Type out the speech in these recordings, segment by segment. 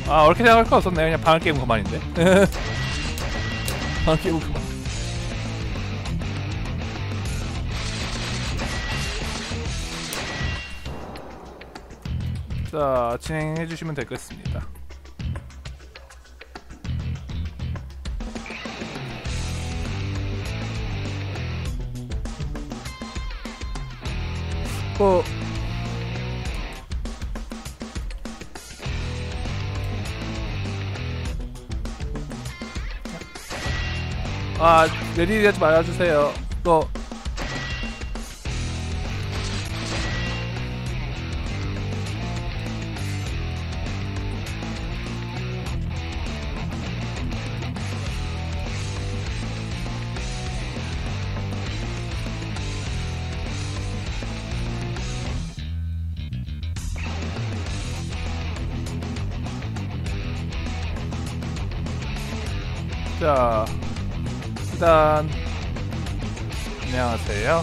아, 그렇게 생각할 거 없었네. 그냥 방을 깨면 그만인데. 방을 깨면 그만. 자, 진행해 주시면 되겠습니다. 아, 내리지 말아주세요. 또 자, 일단 안녕하세요.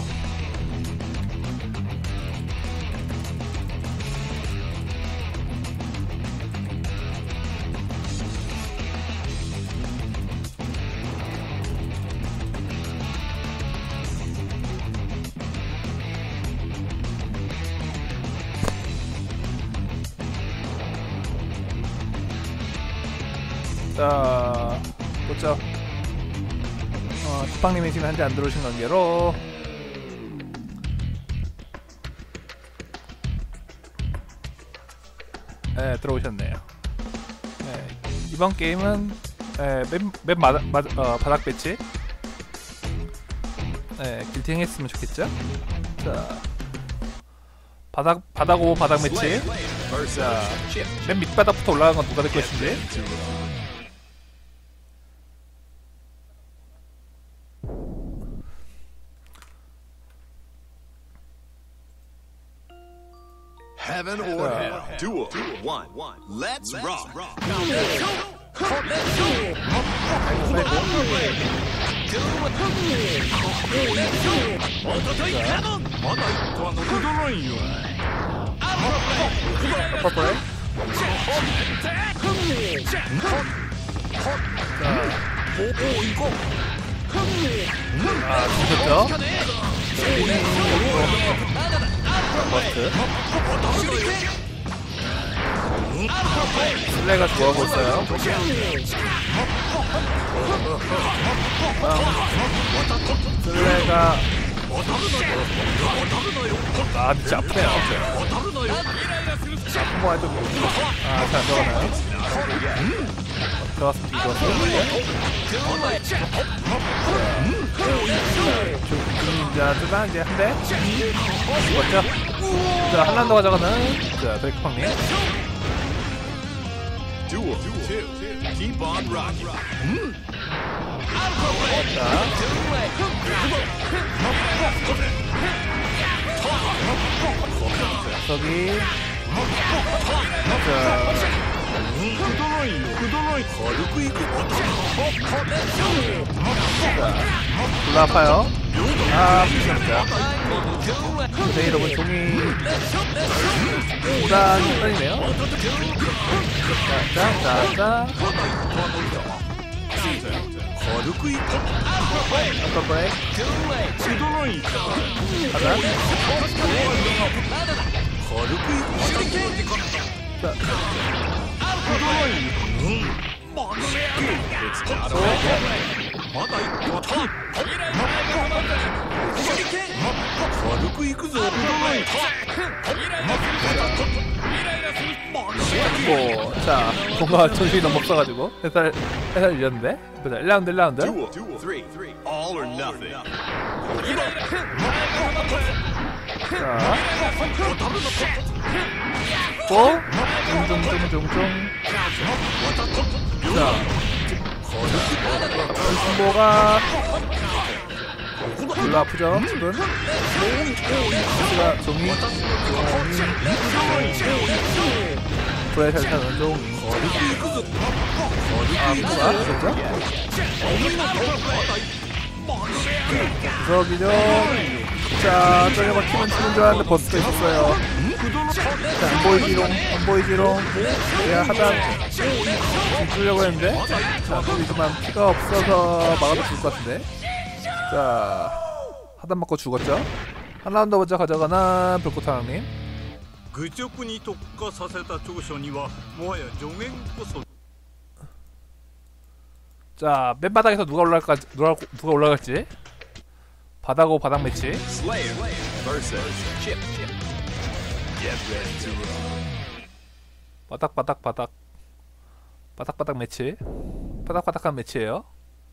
자, 보죠. 쿠팡님이 지금 현재 안 들어오신 관계로 네, 들어오셨네요. 네, 이번 게임은 맵 바닥 배치 길팅 했으면 좋겠죠? 자, 바닥 오버 바닥 매치. 자, 맨 밑바닥부터 올라가는 건 누가 될 것인지. Heaven or hell. Duel. 1. Let's rock. 아, 죽었죠? 버스트 슬레가 좋아하고 있어요. 슬레가 아, 진짜 아프네요. 아픈 거 아주 아, 잘 들어가나요? 들어갔으면 좋았어. 자, 뜨다 이제 한 대 죽었죠? 자, 한 라운드 가져가는 자, 백팡님. Duel 2. Keep on rocking. 자, 저기 자, 졸라 아파요. 아, 진짜. 네, 여러분, 종이 무단히 떨리네요. 자. 아까 거에 가자. 자, 자, 뭔가 정신이 너무 없어가지고 해설 잃었는데. 보자, 1라운드. Duel 3. All or nothing. 자, 고 쫑쫑쫑쫑쫑. 자, 승보가 별로 아프죠 지금. 스가 종이 불에 잘 타는 종이. 아, 뭐가 아프죠? 구석이죠. 자, 저기가 키만 치는 줄 알았는데 버스가 있었어요. 자, 안 보이지롱. 내가 하단 죽으려고 했는데. 자, 보이지만 피가 없어서 막아도 죽을 것 같은데. 자, 하단 맞고 죽었죠. 한 라운드 먼저 가져가는 불꽃하랑님. 愚直に特化させた長所にはもはや助言こそ 자, 맨 바닥에서 누가 올라갈지. 바닥하고 바닥 매치. Slayer versus Chip. Get ready to rock. 바닥 매치. 바닥한 매치예요.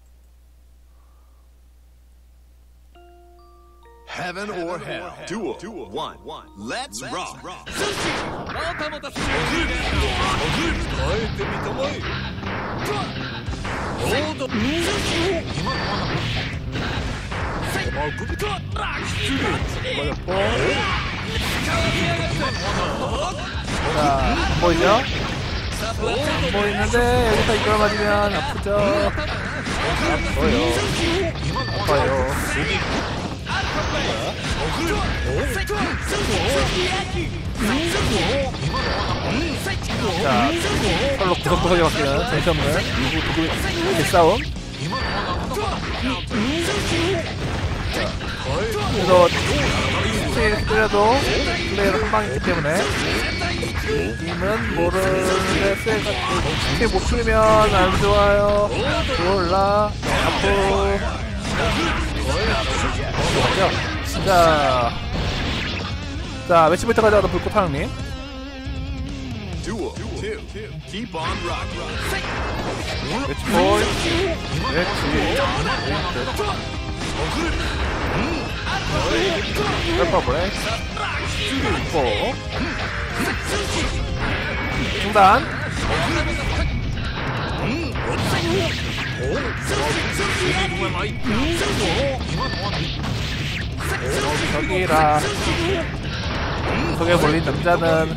Heaven or hell. Duel. One. Let's rock. またまた耐えてみたまえおーと今のはまく 맞았고. 자, 안 보이죠? 안 보이는데 여기서 이걸 맞으면 아프죠? 아파요. 자, 서로 구석구석에 바뀌는 정신없는 도구 싸움. 그래서 스테이를 때려도 플레이를 한 방이 있기 때문에 님은 모르는데 스테이 못 풀면 안 좋아요. 졸라 아프. 자, 매치부터 가져가던 불꽃하랑님. Duel. Keep on rocking. 매치볼. 래퍼브레이크. 중단. 저기라. 속에 몰린 남자는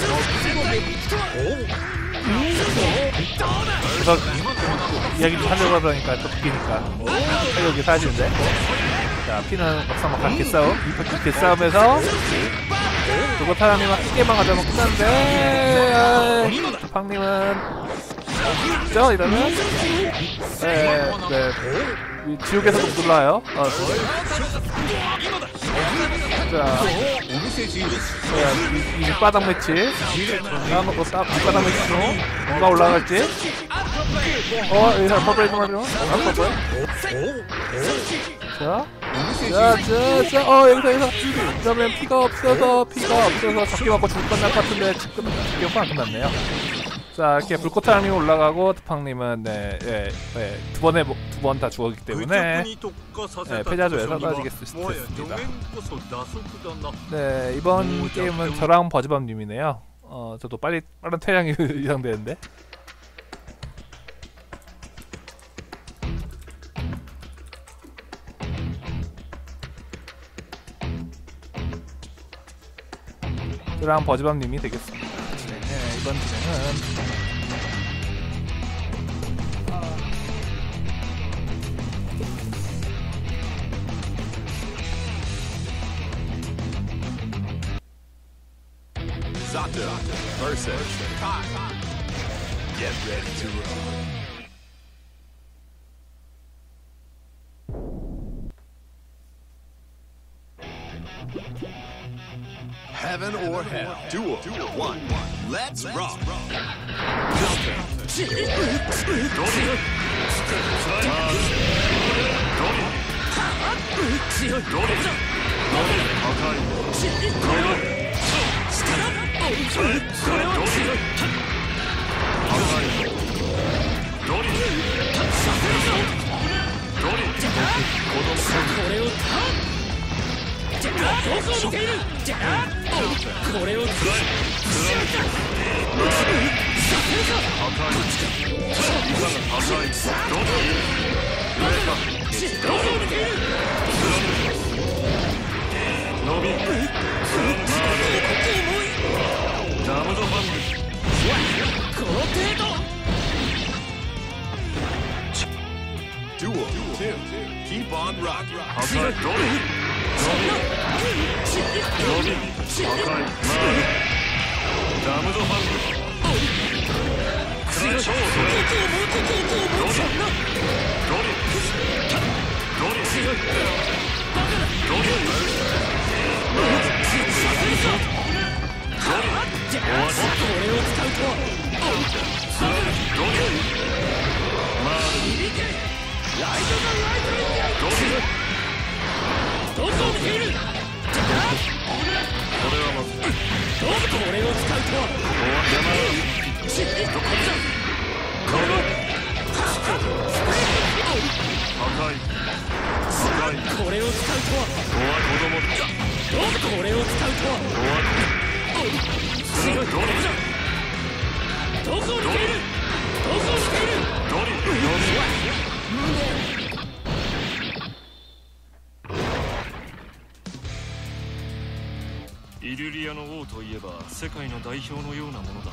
그래서 이야기 좀 하려고 하니까 또 비니까 여기 사라지는데. 자, 피는 막상 개싸움. 이 개싸움에서 누구 사람이 막 한 개만 가져가면 끝나는데 팡님은 죠 이러면 네 지옥에서도 못 올라와요. 자, 이 밑바닥 매치. 밑바닥 매치로 누가 올라갈지. 여기서 퍼블레이드 말이요. 자, 여기서. 그러면 피가 없어서 잡기 맞고 죽을 것 같은데 지금 기억도 안 끝났네요. 자, 이렇게 불꽃하랑님이 올라가고 드팡님은 두 번 다 죽었기 때문에 패자조에서 떨어지겠습니다. 네, 이번 게임은 저랑 버즈밤님이네요. 저도 빠른 퇴장이 예상되는데. 저랑 버즈밤님이 되겠습니다. 이번 진행은 Sato versus Kai. Get ready to rock. Heaven or hell. Duel. One. Let's rock. Duel. Keep on rocking. ダムドハンドクライショーイルリアの王といえば世界の代表のようなものだ。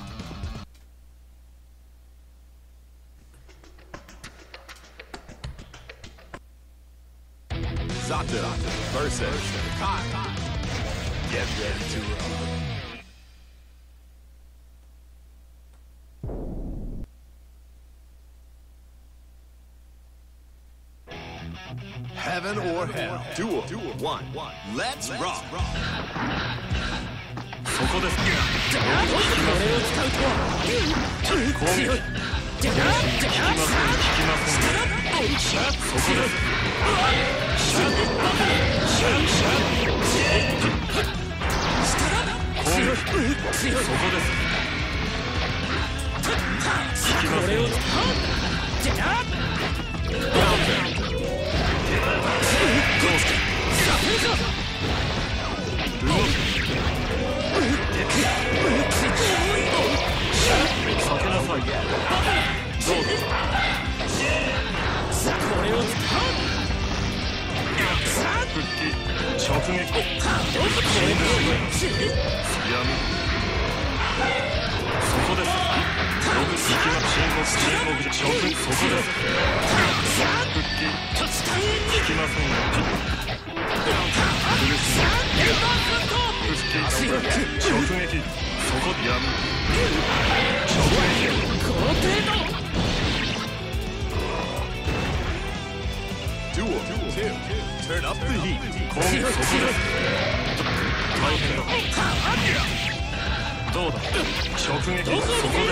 Zato versus Kai. Get ready to roll. Heaven or hell. Duel. One. Let's rock. そこです。 Turn up the heat. どうだ直撃そこです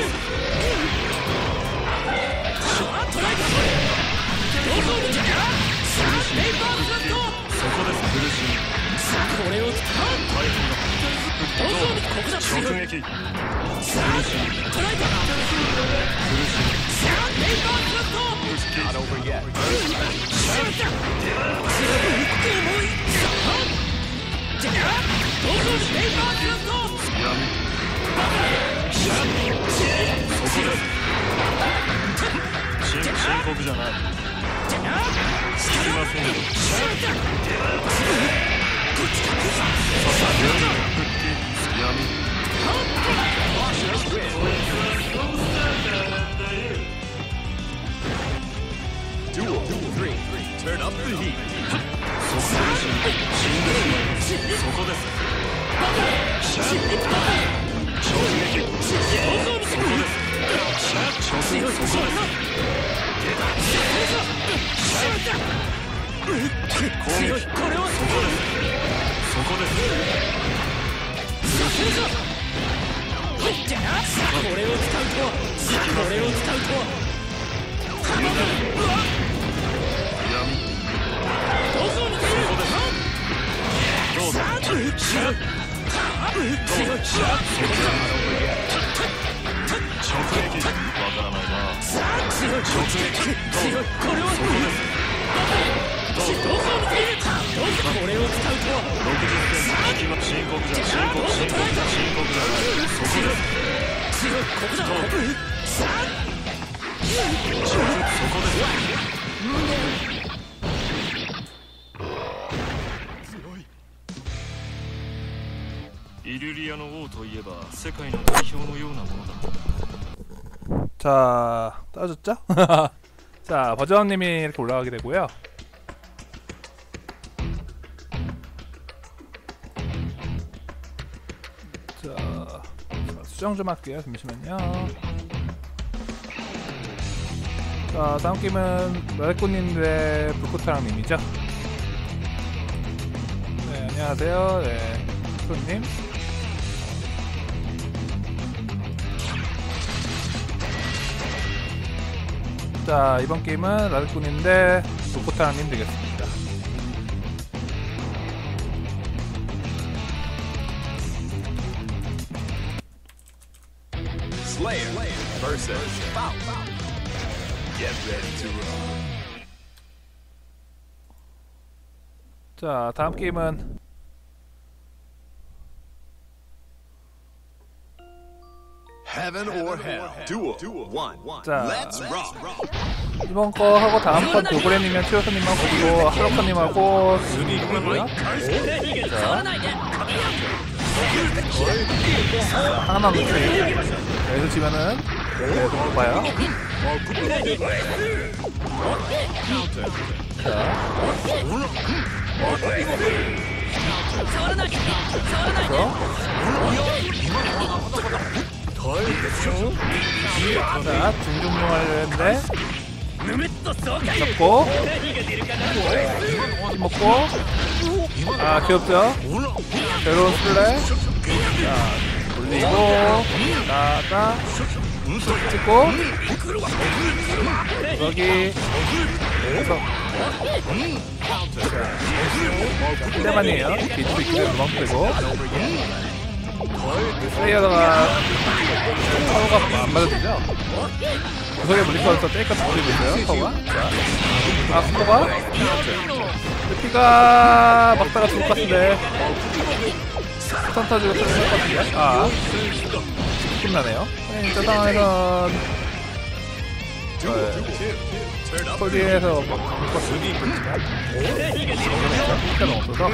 苦しみこれを使う大変だ直撃苦しみ苦しみ Not over yet. 深刻じゃないすみませんよ Duel 3. Turn up the heat. そこですイルリアの王といえば世界の代表のようなものだ。 자, 떨어졌죠? 자, 버저왕님이 이렇게 올라가게 되고요. 수정 좀 할게요. 잠시만요. 자, 다음 게임은 라이코님의 불꽃타랑님이죠. 네, 안녕하세요. 네, 손님. 자, 이번 게임은 라이코님인데 불꽃타랑님 되겠습니다. Slayer versus Foul. Get ready to roll. 자, 다음 게임은 Heaven or Hell. Duel 1. 자, Let's rock. 이번 거 하고 다음 건 도그레님이랑 치오스님하고 그리고 하루카님하고 누리고요. 자, 하나만 놓치세요. 여기서 지면은 계속 봐요. 자, 중중용하려 했는데 잡고 먹고 아 귀엽죠? 새로운 플레이 자 돌리고 나가 찍고 여기 상대만이에요. 비트 있고 도망치고 슬레이어가 파워가 안 맞아지죠? 구석에 물리쳐서 떼니까 돌리고 있어요. 파워가 아 파워가 피가 막다가 죽을 것 같은데 스턴 터지고 터질 것 같은데 아 힘나네요. 저 상황에선 폴디에서 일단 없어서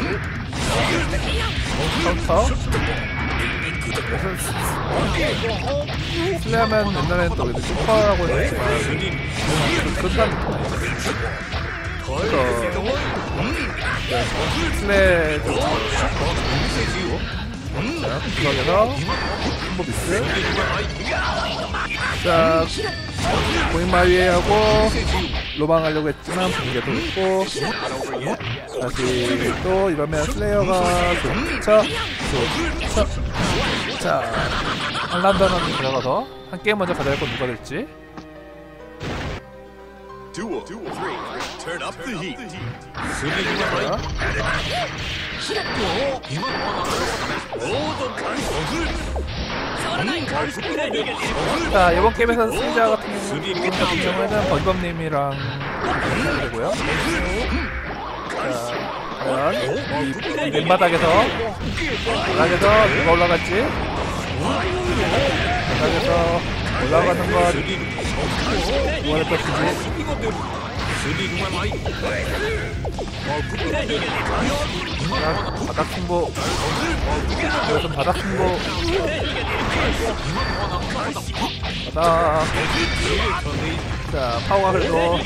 카운터 슬레이하면 옛날에는 또 슈퍼라고 했지만 그런 그래서 슬레이 자, 구석에서 콤보 미스 자, 고인마위하고 로방하려고 했지만 분위기가 돌고 다시 또 이러면 슬레이어가 좋죠. 자, 한란다는 들어가서 한 게임 먼저 가져갈 건 누가 될지. Duel 3. Turn up the heat. 자, 이번 게임에서 승자 같은 경우에는 번범님이랑 되고요. 자, 과연 이 맨바닥에서 누가 올라갈지 바닥에서 올라가는 건 누가 될 것인지 자, 바닥 승부 여기서 바닥 승부 바닥 자 파워가 그래도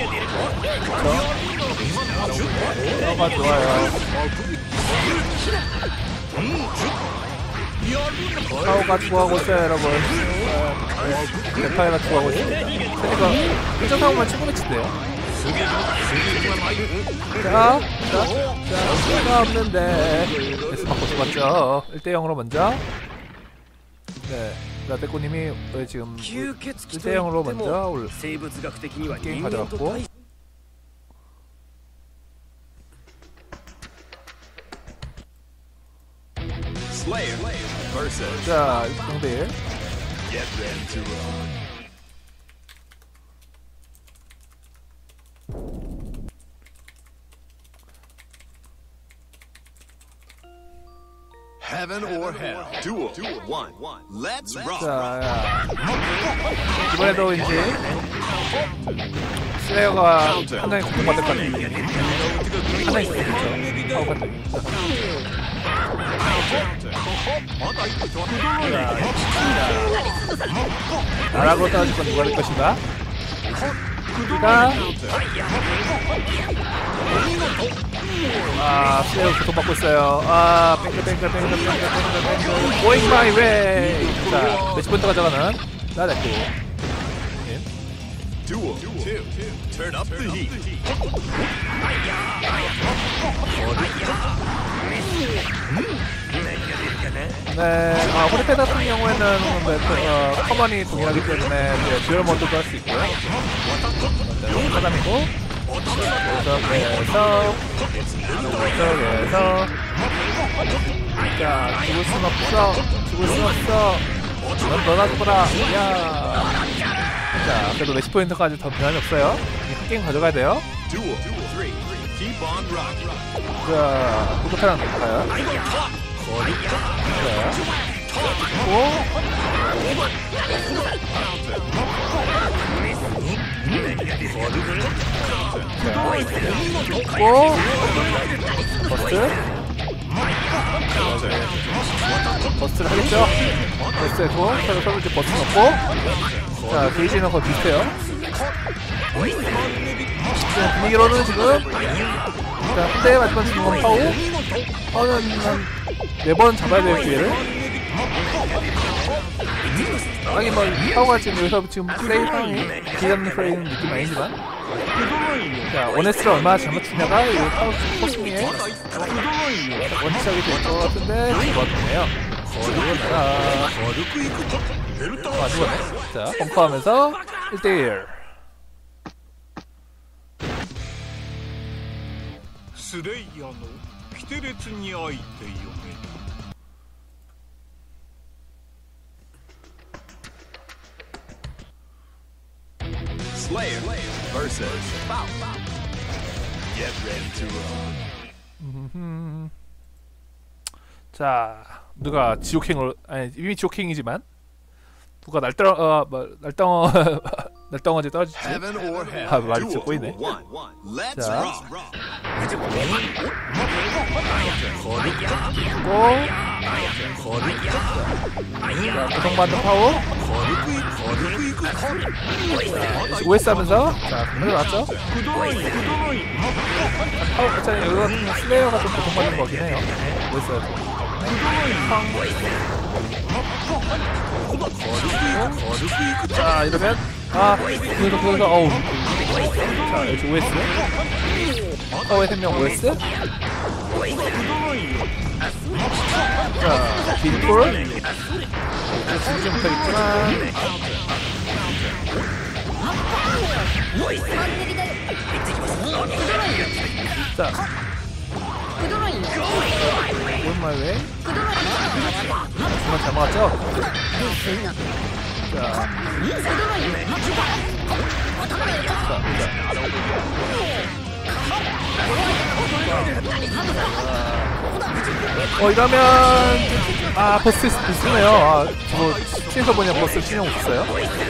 파워가 좋아요. 파워가 추구하고 있어요 여러분. 대파이가 추구하고 있습니다. 그러니까 일정 상황만 최고 매치인데요. 자, 수가 없는데 S 맞고 죽었죠. 1대0으로 먼저. 네, 라떼코님이 지금 1대0으로 먼저 게임 가져갔고. 자, 0대1. Get ready to roll. Heaven or Hell. Duel 1. Let's rock. 자, 이번에도 이제 슬레이어가 한 장에 공격받을 것 같은 느낌이 한 장에 있었죠. 파워 같은 나라고 떨어질 건 누가 될 것인가? 우리가 아, 슬레이어 고통받고 있어요. 아, 뱅글. Going my way. 자, 매치 포인트 가져가는 나데코. Duel 2. Turn up the heat. 네, 호리페 같은 경우에는 커먼이 동일하기 때문에 듀얼 모드도 할 수 있고요. 사람이고 계속해서 자, 죽을 순 없어. 넌 너나 죽어라. 야. 자, 그래도 매치 포인트까지 더 변함이 없어요. 이 게임 가져가야 돼요. Duel 3. Keep on rocking. 자, 구급하랑 갈까요? 버스트를 하겠죠? 버스트고 서로 이제 버스 넣고 자, 게이지는 거의 비슷해요. 분위기로는 지금 자, 한 대에 맞지만 지금 파우는 한 4번 잡아야 될 기회를. 하긴 뭐 파우가 지금 여기서 지금 플레이 상황이 기잡는 플레이는 느낌 아니지만 자, 원에스를 얼마나 잘 맞추냐가 이 파우 포스밍의 원칙이 될 것 같은데 죽었네요. 아, 죽었네. 자, 벙커하면서 1대1 スレイヤのキテレツに会いてよめ。 Slayer versus Bow. Get ready to roll. 자, 누가 지옥행을 아니 이미 지옥행이지만 누가 날덩어지 떨어질지. Heaven or hell. 아, 말이 Duel 진짜 꼬이네. 1. Let's 자. rock. 자, 고통받는 파워. 자, OS 하면서 자, 그대로 나왔죠? 파워 괜찮아요. 이거 같은 슬레이어가 좀 고통받는 거긴 해요. OS 자, 이러면 그래서 어우 자, 여기 OS 파워의 생명 OS 자, 빈콜 죽지 못하겠지만 자, 오랜만에 정말 잘 막았죠? 자, 이러면 버스 있네요. 저거 시에서 보냐 버스 신경 없었어요.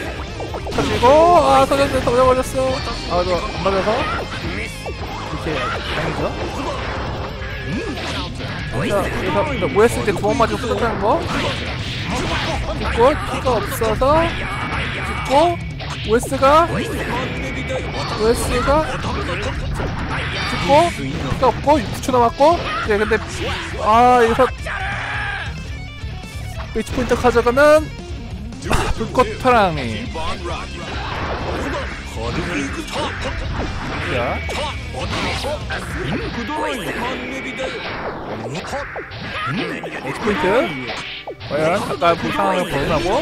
터지고 터져버렸어. 이거 안 맞아서 이렇게 다행이죠. 자, 그래서 OS 이제 2번 맞으면 끝났다는 거 죽고 피가 없어서 죽고 OS가 죽고 피가 없고 6초 남았고 예, 근데 여기서 매치 포인트 가져가면 불꽃 파랑이 Keep on rocking. 자, 매치 포인트 과연 아까 그 상황을 벗어나고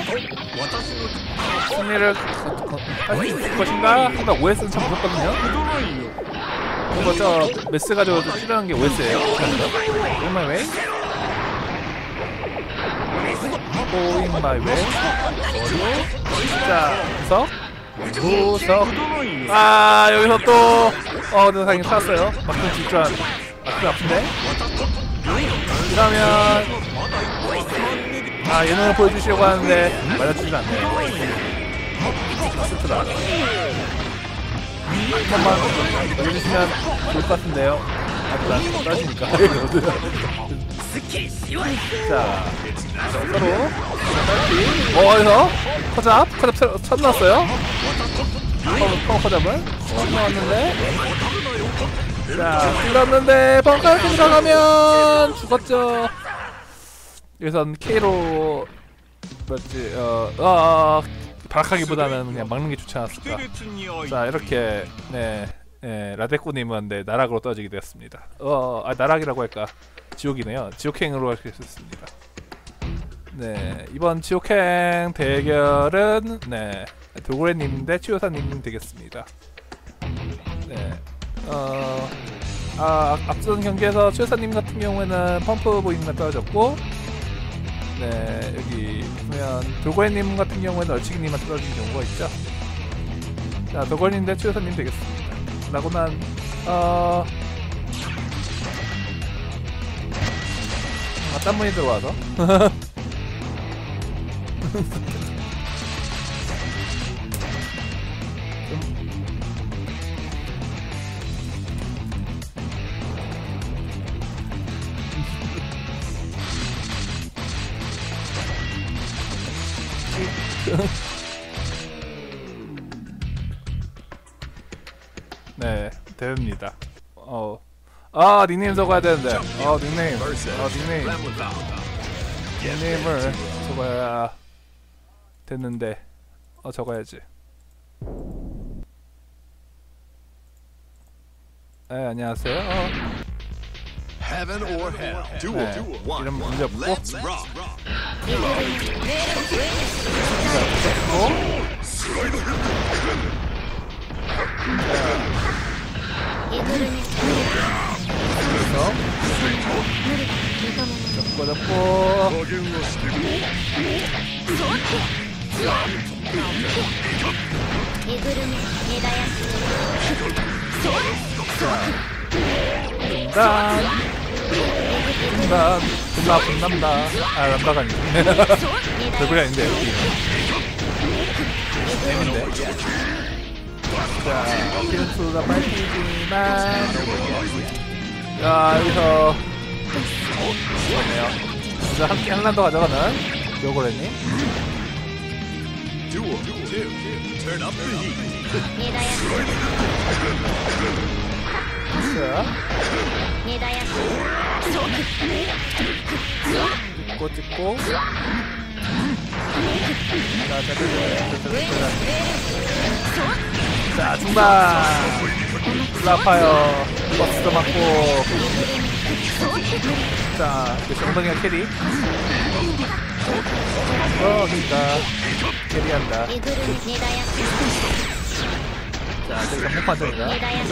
승리를 할 수 있을 것인가? 하지만 OS는 참 무섭거든요. 그리고 저 메스 가지고 필요한 게 OS예요. Going my way. Going my way. 자, 구석. 여기서 또 근데 다행히 살았어요. 막상 질주한 막상 아픈데. 이러면 예능을 보여주시려고 하는데 맞아주지 않네요. 슬프다. 한 번만 보여주시면 좋을 것 같은데요. 난 따지니까. 자, 서로 여기서 커잡 첫 나왔어요. 커잡을 나왔는데 자, 찔렀는데 벙커에 들어가면 죽었죠. 여기선 K로 뭐였지? 발악하기보다는 그냥 막는 게 좋지 않았을까. 자, 이렇게 네, 라데코님은 네, 나락으로 떨어지게 되었습니다. 나락이라고 할까? 지옥이네요. 지옥행으로 할 수 있습니다. 네, 이번 지옥행 대결은 네, 돌고래님 대 치요사님 되겠습니다. 네, 앞선 경기에서 치요사님 같은 경우에는 펌프 보이님만 떨어졌고, 네, 여기 보면 돌고래님 같은 경우에는 얼치기님만 떨어진 경우가 있죠. 자, 돌고래님 대 치요사님 되겠습니다. 라고 난 딴 분이 들어와서 네, 됩니다. 닉네임 적어야 되는데. 닉네임을 적어야 됐는데. 적어야지. 네, 안녕하세요. Heaven or hell. Duel. 네, 이름 문제 없고. Let's rock. 분남다. 남다가 아니네. 별글이 아닌데, 여기. 재밌네. 자, 필수가 빨리지만. 자, 여기서. 좋네요. 진짜 함께 한 라운드 가져가는 요고래님. Duel. Turn up the heat. 자. 찍고. 자, 중반. 플라파요. 버스도 맞고. 자, 정동이가 캐리. 그러니까 캐리한다. 자, 저기가 폭판정이다.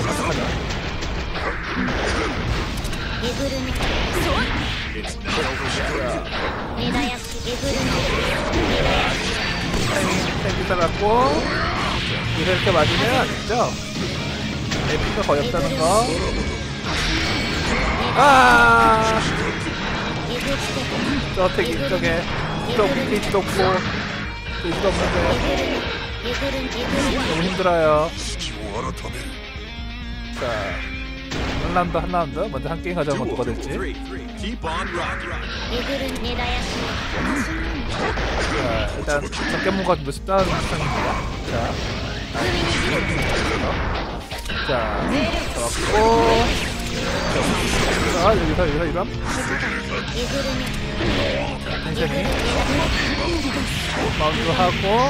타이밍 따랐고 이렇게 맞으면 아시죠? 에피가 거의 없다는 거. 저택 이쪽에 페이지도 없고 페이지도 없는데 너무 힘들어요. 자, 한 라운드 먼저 한 게임 가져오면 누가 될지. Keep on rocking. 자, 일단 적게문과 좀 쉽다는 상황입니다. 자, 잡았고. 자, 여기서 이런 텐션이 마운드 하고.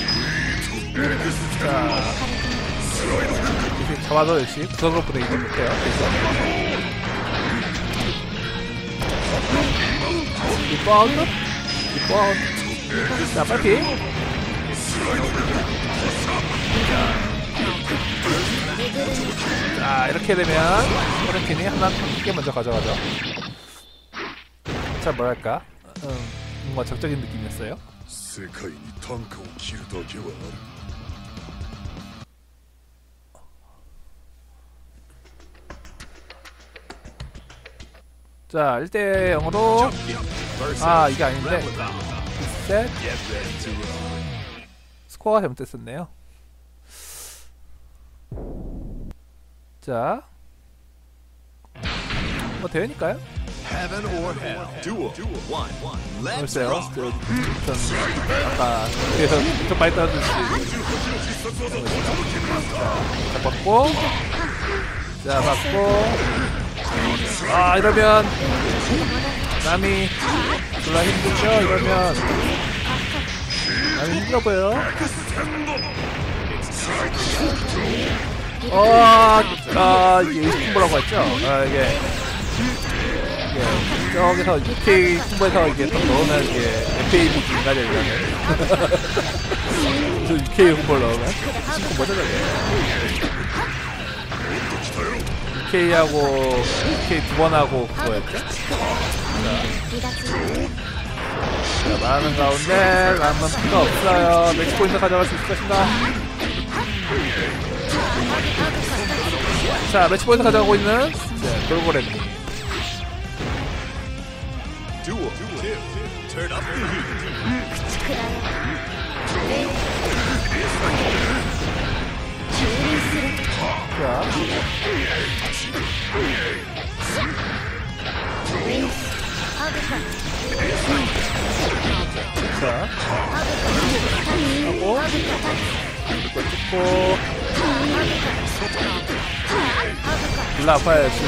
자, 이렇게 잡아도 역시 구석으로 보내기도 못해요. 리바운드. 자, 빨리. 자, 이렇게 되면 오렌팀이 하나 개 먼저 가져가죠. 자, 뭐랄까, 뭔가 적적인 느낌이었어요. 자, 1대0으로. 이게 아닌데. 셋. 스코어가 잘못됐었네요. 자, 뭐 대회니까요? Heaven or hell. Duel. Let's 글쎄요. rock. 아까 그래서 좀 많이 따라주시. 잡았고. 자, 받고. 아, 이러면 남이 졸라 힘들죠? 이러면 남이 힘들어 보여. 이게 홍보라고 했죠? 이게 저기서 UK 홍보에서 이게 딱 넣으면 이게 FAB 인가죠, 이거는. 저 UK 홍보를 넣으면 뭐죠, 저게? UK하고 UK 두 번 하고 그거였죠? 자, 많은 가운데 라면 피가 없어요. 매치 포인트 가져갈 수 있을 것인가? 자, 매치 포인트 가져가고 있는 돌고래님. Duel 2. Turn up the heat. 자, 자, 하고 이거 찍고 졸라 아파야지.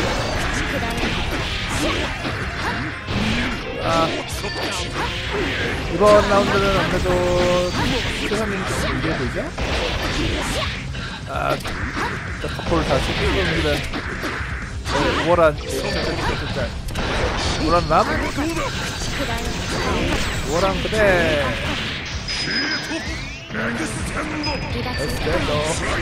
이번 라운드는 아무래도 최선님 이게 보이죠? 카포를 다 쓰고 있는 우월한 우월한 남? 우월한 그대 에스테로.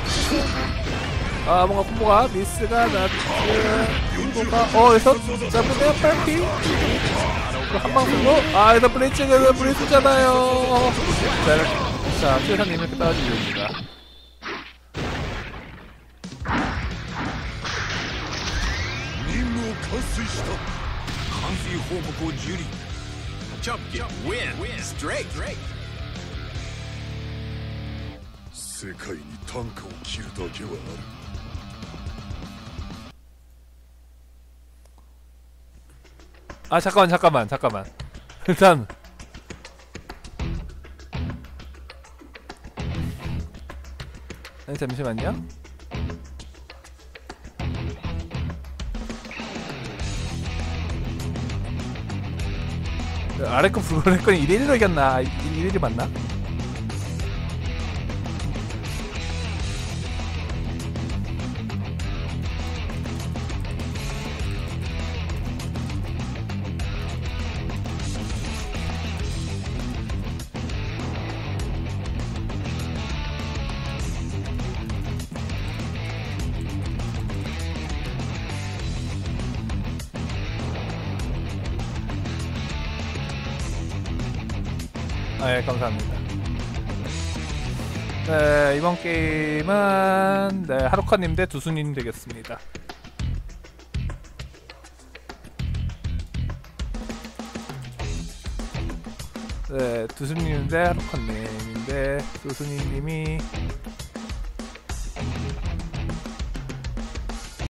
뭔가 콤보가 미스가 나트 콤보가 여기서 잡으면 빨리 한방 쓰고 일단 브리츠잖아요. 자, 최선님 이렇게 따라주고 있습니다. Champion win straight. 世界に短歌を切るだけはある。 잠깐만. 일단 잠시만요. 아래급 불고래권이 1대1로 이겼나? 1대1이 맞나? 예, 감사합니다. 네, 이번 게임은 하루카님 대 두수님 되겠습니다. 네, 두수님 대 하루카님인데 두수님님이